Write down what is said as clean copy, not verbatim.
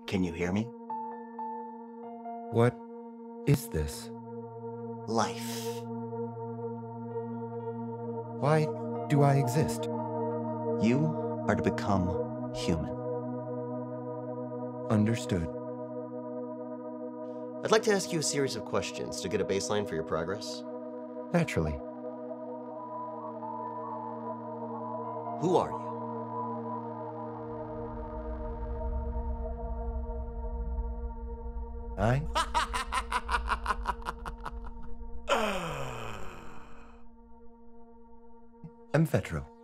Can you hear me? What is this? Life. Why do I exist? You are to become human. Understood. I'd like to ask you a series of questions to get a baseline for your progress. Naturally. Who are you? I am Fetro.